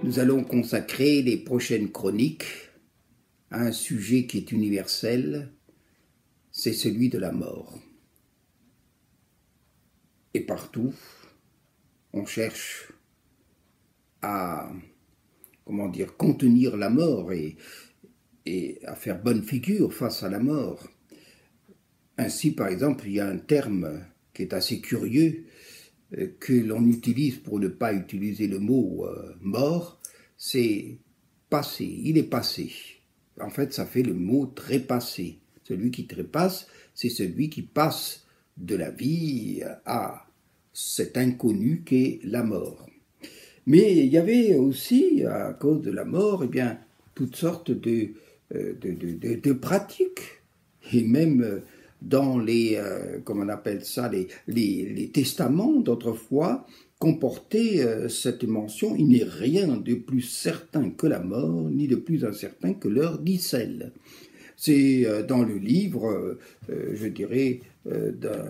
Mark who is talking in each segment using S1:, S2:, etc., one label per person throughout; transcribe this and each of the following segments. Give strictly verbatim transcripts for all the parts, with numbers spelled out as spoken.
S1: Nous allons consacrer les prochaines chroniques à un sujet qui est universel, c'est celui de la mort. Et partout, on cherche à, comment dire, contenir la mort et, et à faire bonne figure face à la mort. Ainsi, par exemple, il y a un terme qui est assez curieux, euh, que l'on utilise pour ne pas utiliser le mot euh, mort, c'est passé, il est passé. En fait, ça fait le mot trépasser. Celui qui trépasse, c'est celui qui passe de la vie à cet inconnu qu'est la mort. Mais il y avait aussi, à cause de la mort, eh bien, toutes sortes de, de, de, de, de pratiques, et même dans les, euh, comment on appelle ça, les, les, les testaments d'autrefois, comportaient euh, cette mention: il n'est rien de plus certain que la mort, ni de plus incertain que l'heure d'Icelle. C'est euh, dans le livre, euh, je dirais, euh,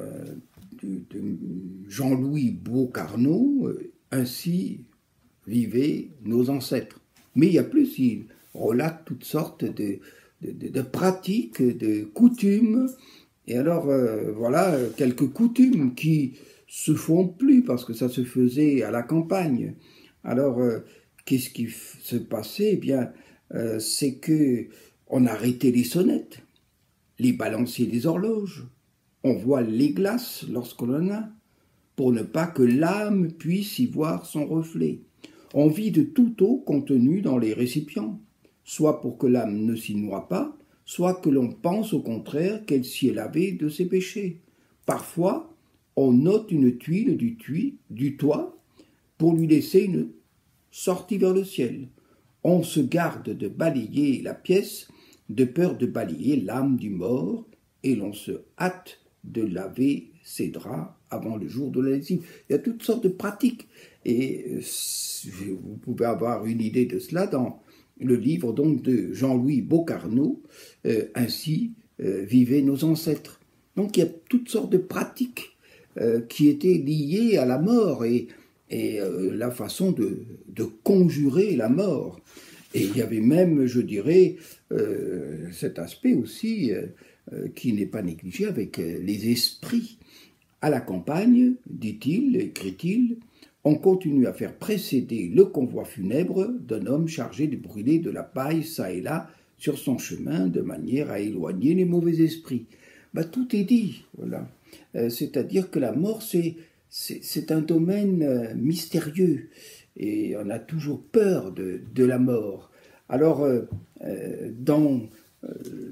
S1: de, de Jean-Louis Beaucarneau, euh, ainsi vivaient nos ancêtres. Mais il y a plus, il relate toutes sortes de, de, de, de pratiques, de coutumes. Et alors, euh, voilà, quelques coutumes qui se font plus parce que ça se faisait à la campagne. Alors, euh, qu'est-ce qui se passait? Eh bien, euh, c'est que on arrêtait les sonnettes, les balanciers des horloges, on voile les glaces lorsqu'on en a, pour ne pas que l'âme puisse y voir son reflet. On vide toute eau contenue dans les récipients, soit pour que l'âme ne s'y noie pas, soit que l'on pense au contraire qu'elle s'y est lavée de ses péchés. Parfois, on ôte une tuile du, tui, du toit pour lui laisser une sortie vers le ciel. On se garde de balayer la pièce de peur de balayer l'âme du mort, et l'on se hâte de laver ses draps avant le jour de la lessive. Il y a toutes sortes de pratiques, et vous pouvez avoir une idée de cela dans le livre donc de Jean-Louis Beaucarneau, euh, ainsi euh, vivaient nos ancêtres. Donc il y a toutes sortes de pratiques euh, qui étaient liées à la mort et, et euh, la façon de, de conjurer la mort. Et il y avait même, je dirais, euh, cet aspect aussi euh, euh, qui n'est pas négligé avec euh, les esprits. À la campagne, dit-il, écrit-il, on continue à faire précéder le convoi funèbre d'un homme chargé de brûler de la paille çà et là sur son chemin de manière à éloigner les mauvais esprits. Ben, tout est dit, voilà. Euh, c'est-à-dire que la mort, c'est, c'est, c'est un domaine euh, mystérieux. Et on a toujours peur de, de la mort. Alors, euh, euh, dans euh,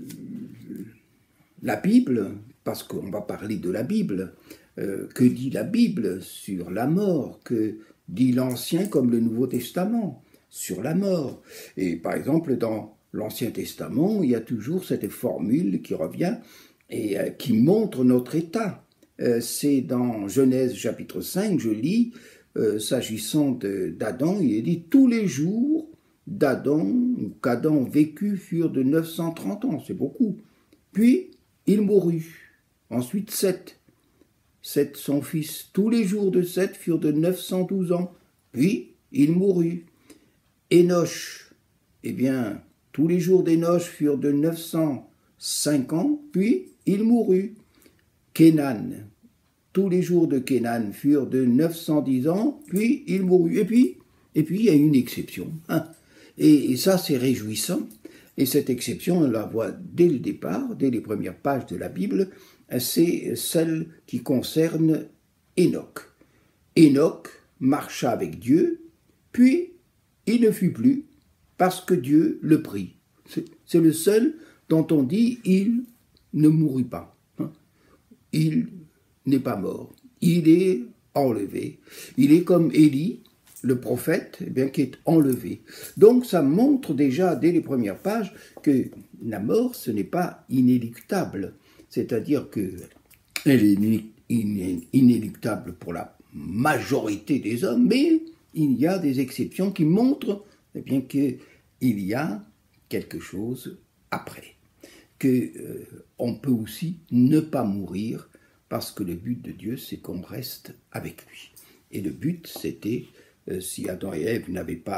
S1: la Bible, parce qu'on va parler de la Bible, euh, que dit la Bible sur la mort? Que dit l'Ancien comme le Nouveau Testament sur la mort? Et par exemple, dans l'Ancien Testament, il y a toujours cette formule qui revient et euh, qui montre notre état. Euh, c'est dans Genèse chapitre cinq, je lis, Euh, s'agissant d'Adam, il est dit « Tous les jours d'Adam, ou qu'Adam vécut, furent de neuf cent trente ans », c'est beaucoup. Puis, il mourut. Ensuite, Seth, Seth son fils. Tous les jours de Seth furent de neuf cent douze ans. Puis, il mourut. Énoch, eh bien, tous les jours d'Énoch furent de neuf cent cinq ans. Puis, il mourut. Kénan, tous les jours de Kénan furent de neuf cent dix ans, puis il mourut. Et puis, et puis il y a une exception. Hein. Et, et ça, c'est réjouissant. Et cette exception, on la voit dès le départ, dès les premières pages de la Bible, c'est celle qui concerne Enoch. Enoch marcha avec Dieu, puis il ne fut plus, parce que Dieu le prit. C'est le seul dont on dit « il ne mourut pas hein. ». Il n'est pas mort, il est enlevé. Il est comme Élie, le prophète, eh bien, qui est enlevé. Donc ça montre déjà dès les premières pages que la mort, ce n'est pas inéluctable. C'est-à-dire qu'elle est inéluctable pour la majorité des hommes, mais il y a des exceptions qui montrent eh bien, qu'il y a quelque chose après. Qu'on euh, peut aussi ne pas mourir, parce que le but de Dieu, c'est qu'on reste avec lui. Et le but, c'était, euh, si Adam et Ève n'avaient pas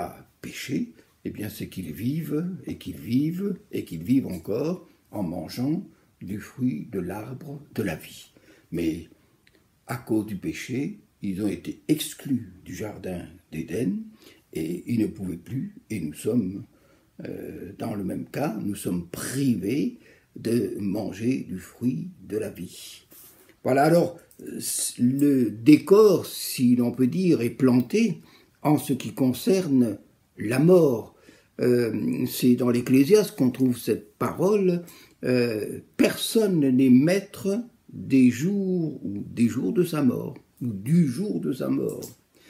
S1: péché, eh bien c'est qu'ils vivent, et qu'ils vivent, et qu'ils vivent encore en mangeant du fruit de l'arbre de la vie. Mais à cause du péché, ils ont été exclus du jardin d'Éden, et ils ne pouvaient plus, et nous sommes euh, dans le même cas, nous sommes privés de manger du fruit de la vie. Voilà, alors, le décor, si l'on peut dire, est planté en ce qui concerne la mort. Euh, c'est dans l'Ecclésiaste qu'on trouve cette parole, euh, personne n'est maître des jours, ou des jours de sa mort, ou du jour de sa mort.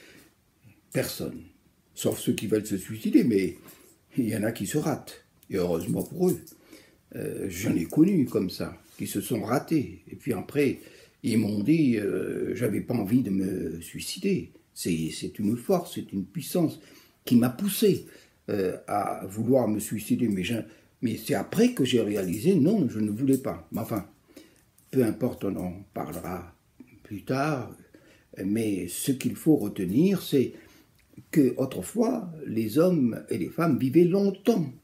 S1: Personne. Sauf ceux qui veulent se suicider, mais il y en a qui se ratent, et heureusement pour eux. Euh, j'en ai connu comme ça, qui se sont ratés, et puis après, ils m'ont dit, euh, j'avais pas envie de me suicider. C'est, c'est une force, c'est une puissance qui m'a poussé euh, à vouloir me suicider, mais, mais c'est après que j'ai réalisé, non, je ne voulais pas. Mais enfin, peu importe, on en parlera plus tard, mais ce qu'il faut retenir, c'est que autrefois, les hommes et les femmes vivaient longtemps.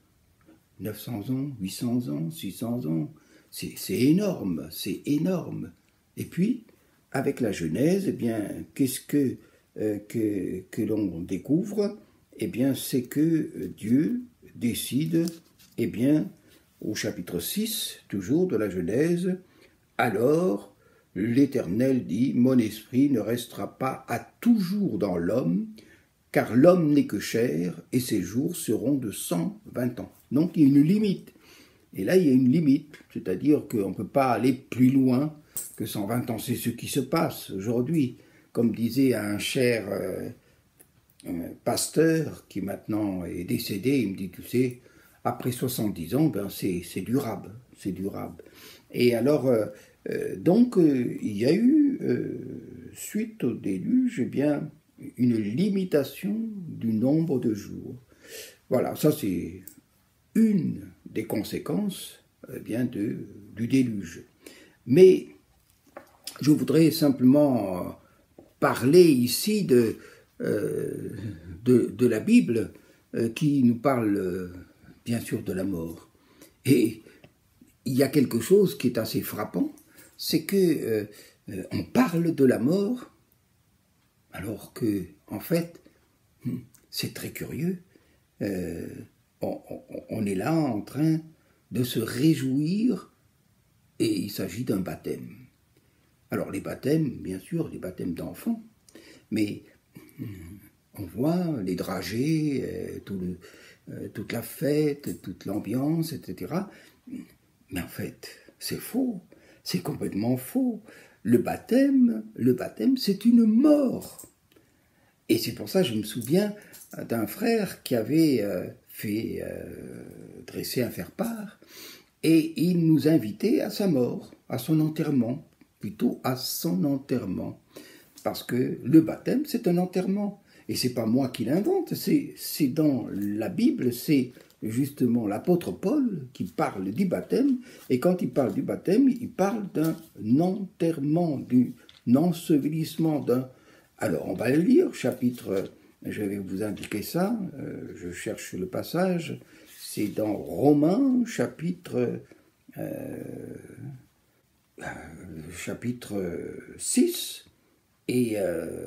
S1: neuf cents ans, huit cents ans, six cents ans, c'est, c'est énorme, c'est énorme. Et puis, avec la Genèse, eh bien, qu'est-ce que, euh, que, que l'on découvre? Eh bien, c'est que Dieu décide, eh bien, au chapitre six, toujours de la Genèse, « Alors, l'Éternel dit, mon esprit ne restera pas à toujours dans l'homme, car l'homme n'est que chair, et ses jours seront de cent vingt ans. » Donc, il y a une limite. Et là, il y a une limite, c'est-à-dire qu'on ne peut pas aller plus loin que cent vingt ans. C'est ce qui se passe aujourd'hui. Comme disait un cher euh, euh, pasteur qui maintenant est décédé, il me dit, tu sais, après soixante-dix ans, ben c'est, c'est durable, c'est durable. Et alors, euh, euh, donc, euh, il y a eu, euh, suite au déluge, eh bien, une limitation du nombre de jours. Voilà, ça c'est une des conséquences eh bien, de, du déluge. Mais je voudrais simplement parler ici de, euh, de, de la Bible euh, qui nous parle euh, bien sûr de la mort. Et il y a quelque chose qui est assez frappant, c'est que euh, on parle de la mort alors que, en fait, c'est très curieux. Euh, on, on, on est là en train de se réjouir et il s'agit d'un baptême. Alors les baptêmes, bien sûr, les baptêmes d'enfants, mais on voit les dragées, euh, tout le, euh, toute la fête, toute l'ambiance, et cetera. Mais en fait, c'est faux, c'est complètement faux. Le baptême, le baptême, c'est une mort. Et c'est pour ça que je me souviens d'un frère qui avait euh, fait euh, dresser un faire-part, et il nous invitait à sa mort, à son enterrement, plutôt à son enterrement, parce que le baptême, c'est un enterrement. Et c'est pas moi qui l'invente, c'est, c'est dans la Bible, c'est justement l'apôtre Paul qui parle du baptême, et quand il parle du baptême, il parle d'un enterrement, d'un ensevelissement, d'un... Alors, on va le lire, chapitre, je vais vous indiquer ça, euh, je cherche le passage, c'est dans Romains, chapitre, euh, euh, chapitre six, et euh,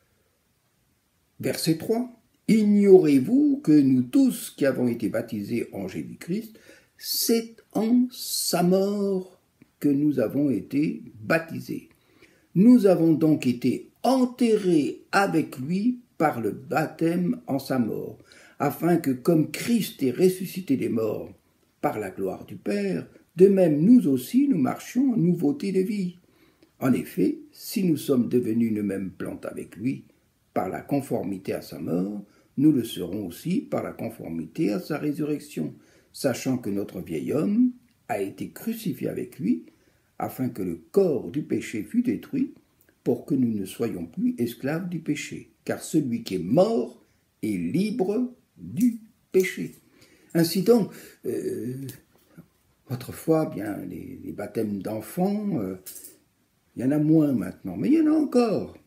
S1: verset trois. « Ignorez-vous que nous tous qui avons été baptisés en Jésus-Christ, c'est en sa mort que nous avons été baptisés. Nous avons donc été enterrés avec lui par le baptême en sa mort, afin que comme Christ est ressuscité des morts par la gloire du Père, de même nous aussi nous marchions en nouveauté de vie. En effet, si nous sommes devenus nous-mêmes plante avec lui par la conformité à sa mort, nous le serons aussi par la conformité à sa résurrection, sachant que notre vieil homme a été crucifié avec lui, afin que le corps du péché fût détruit, pour que nous ne soyons plus esclaves du péché, car celui qui est mort est libre du péché. » Ainsi donc, euh, autrefois, bien, les, les baptêmes d'enfants, euh, il y en a moins maintenant, mais il y en a encore.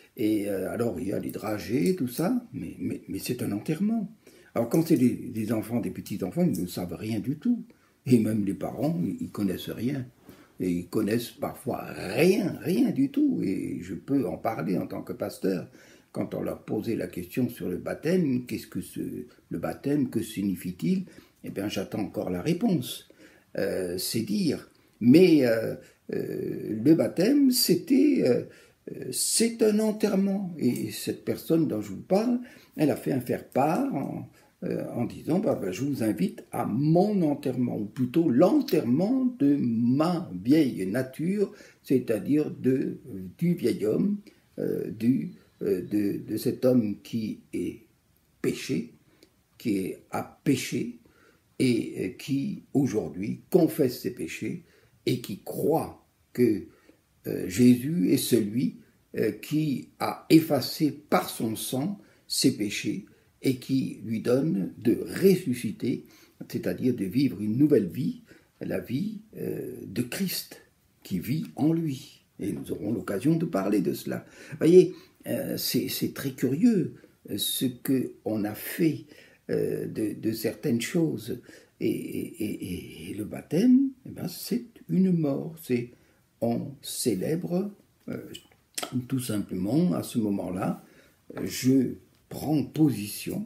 S1: Et euh, alors, il y a les dragées, tout ça, mais, mais, mais c'est un enterrement. Alors, quand c'est des, des enfants, des petits-enfants, ils ne savent rien du tout. Et même les parents, ils connaissent rien. Et ils connaissent parfois rien, rien du tout. Et je peux en parler en tant que pasteur. Quand on leur posait la question sur le baptême, qu'est-ce que ce, le baptême, que signifie-t-il? Eh bien, j'attends encore la réponse. Euh, c'est dire. Mais euh, euh, le baptême, c'était, euh, c'est un enterrement. Et cette personne dont je vous parle, elle a fait un faire-part en, euh, en disant, bah, bah, je vous invite à mon enterrement, ou plutôt l'enterrement de ma vieille nature, c'est-à-dire de, du vieil homme, euh, du De, de cet homme qui est péché, qui a péché et qui aujourd'hui confesse ses péchés et qui croit que euh, Jésus est celui euh, qui a effacé par son sang ses péchés et qui lui donne de ressusciter, c'est-à-dire de vivre une nouvelle vie, la vie euh, de Christ qui vit en lui. Et nous aurons l'occasion de parler de cela. Voyez, Euh, c'est très curieux euh, ce qu'on a fait euh, de, de certaines choses. Et, et, et, et le baptême, eh ben, c'est une mort. C'est on célèbre euh, tout simplement à ce moment-là, je prends position,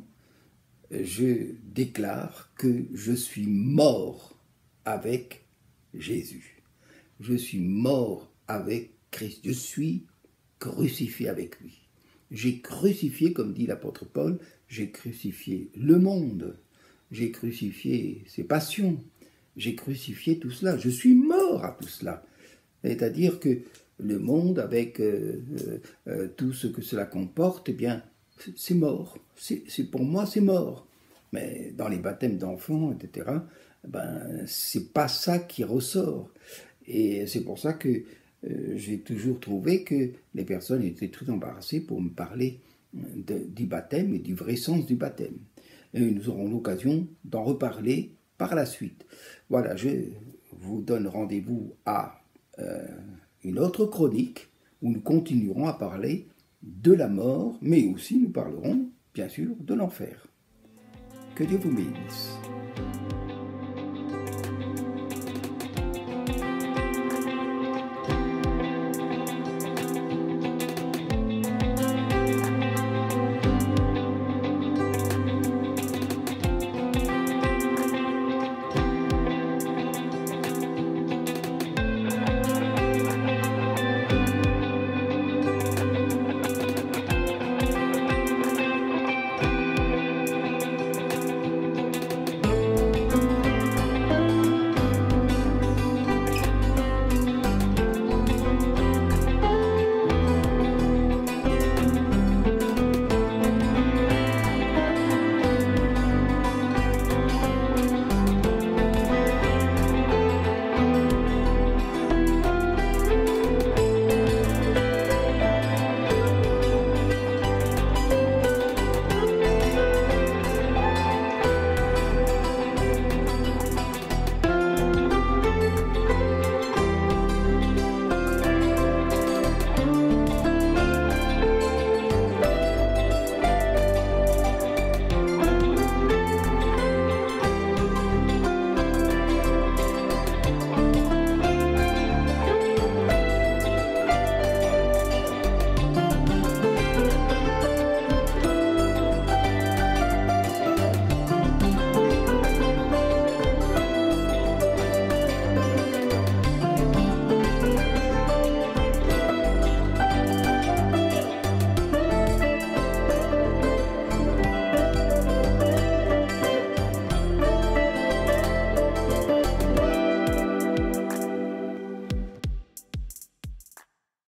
S1: je déclare que je suis mort avec Jésus. Je suis mort avec Christ. Je suis crucifié avec lui. J'ai crucifié, comme dit l'apôtre Paul, j'ai crucifié le monde, j'ai crucifié ses passions, j'ai crucifié tout cela. Je suis mort à tout cela. C'est-à-dire que le monde, avec euh, euh, tout ce que cela comporte, eh bien, c'est mort. C'est pour moi, c'est mort. Mais dans les baptêmes d'enfants, et cetera, ben, c'est pas ça qui ressort. Et c'est pour ça que Euh, j'ai toujours trouvé que les personnes étaient très embarrassées pour me parler de, du baptême et du vrai sens du baptême. Et nous aurons l'occasion d'en reparler par la suite. Voilà, je vous donne rendez-vous à euh, une autre chronique où nous continuerons à parler de la mort, mais aussi nous parlerons, bien sûr, de l'enfer. Que Dieu vous bénisse.